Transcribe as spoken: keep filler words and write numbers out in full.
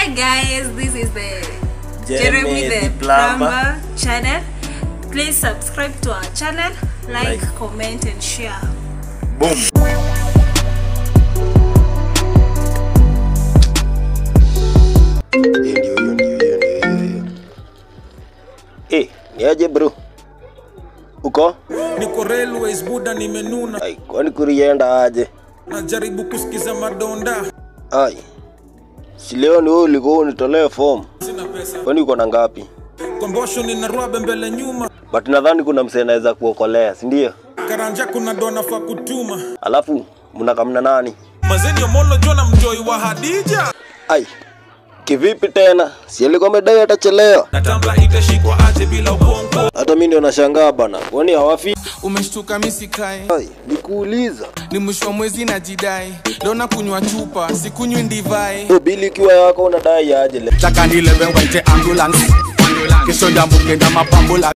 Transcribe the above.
Hi guys, this is the Jeremy, Jeremy the, the Plumber. Plumber channel. Please subscribe to our channel, like, Like. comment and share. Boom. Ndio hiyo ndio hiyo ndio hiyo. Eh, ni aje bro? Uko? Niko railways buda nimenuna. Ai, kwani kurienda aje? Najaribu kusikiza madonda. Ai. Si leo ni wewe ulikuwa unitolee form. Sina pesa. Kwani uko na ngapi? Kombosho nina rwabe mbele nyuma. But nadhani kuna msee anaweza kuokolea, si ndio? Karanja kuna dona fa kutuma. Alafu mnakamna nani? Mazeni omolo jona mjoi wa Hadija. Ai. Kivipi tena? Si alikuwa amedai atachelewa. Na tambla itashikwa aje bila ubongo. Hata mimi ndio nashangaa bana. Kwani hawafi? Umeshtuka misikae. Ai, nikuuliza. Ni mwisho mwezi na jidai. Dona kunywa chupa, sikunywi ndivai. Hiyo bili ikiwa yako unadai aje leo? Taka nilebe waite ambulance. Kesho ndambuke ndama pambula.